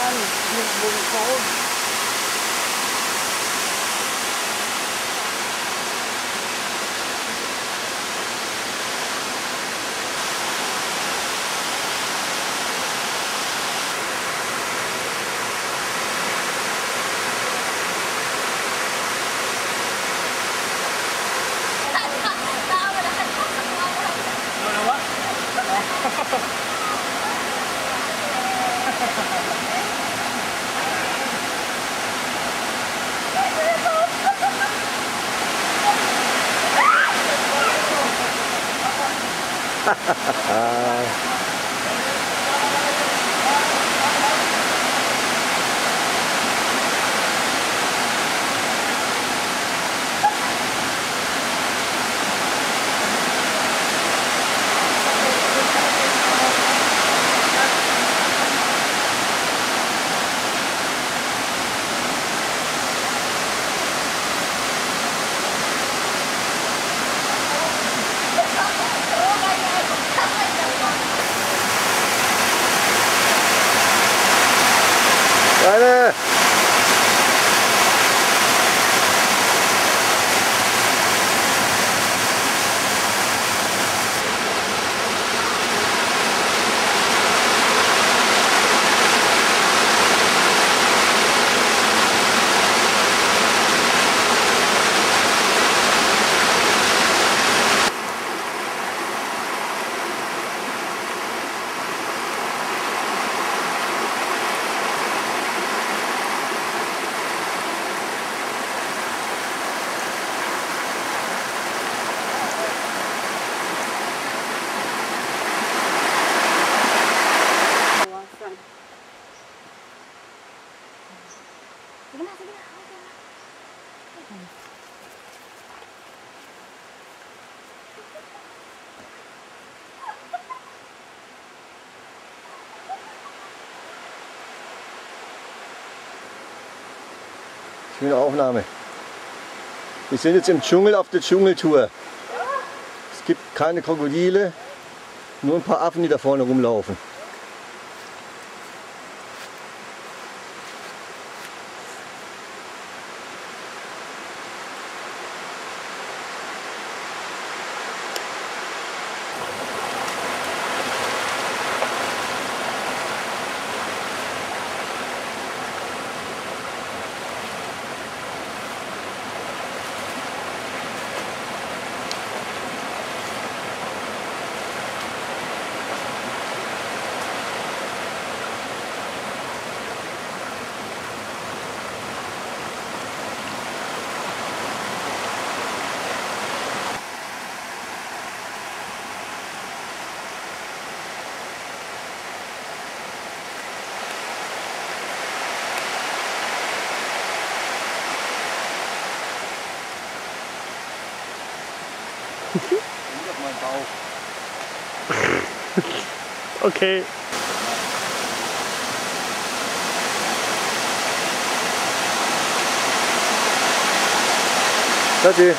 านมีบุญโซน Weiter! Schöne Aufnahme. Wir sind jetzt im Dschungel auf der Dschungeltour. Es gibt keine Krokodile, nur ein paar Affen, die da vorne rumlaufen. auf meinen Bauch. Okay. Tschüssi.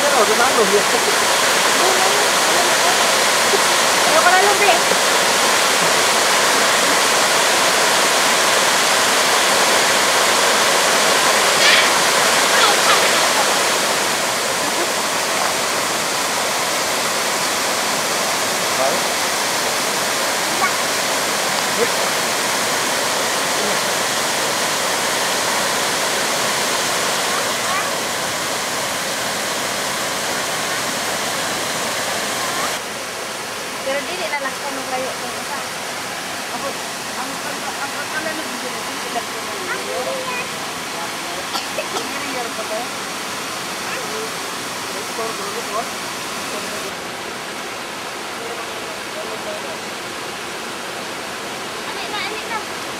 ano, Ronaldo. Ayaw ko na lang, be. Pero dili na lang kung layo kung isa. Ako, ang akala ng video na hindi lang ko na nangyayari pa tayo. Ito, dulo ko. Ani na.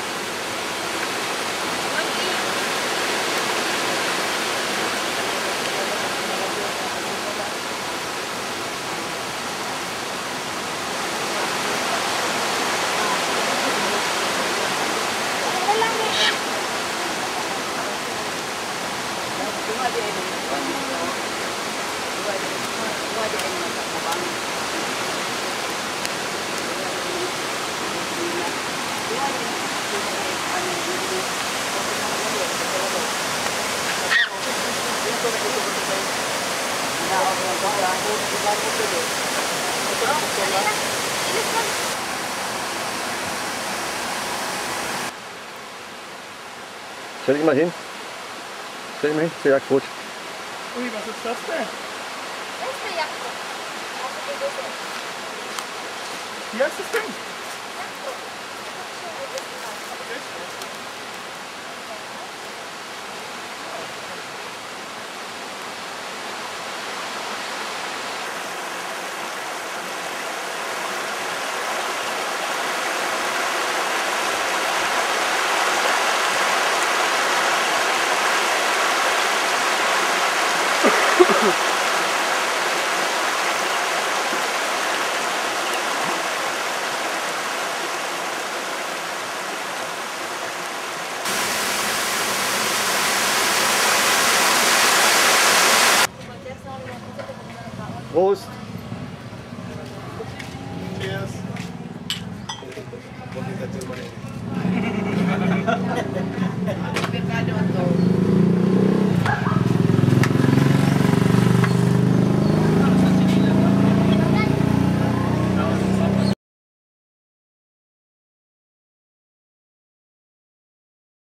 Ano lang, be. Ilis lang. Stell dich mal hin. Stell dich mal hin, zur Jagdboot. Ui, was ist das denn? Das ist der Jagdboot. Also die Dose. Wie heißt das Ding? Jagdboot. Prost!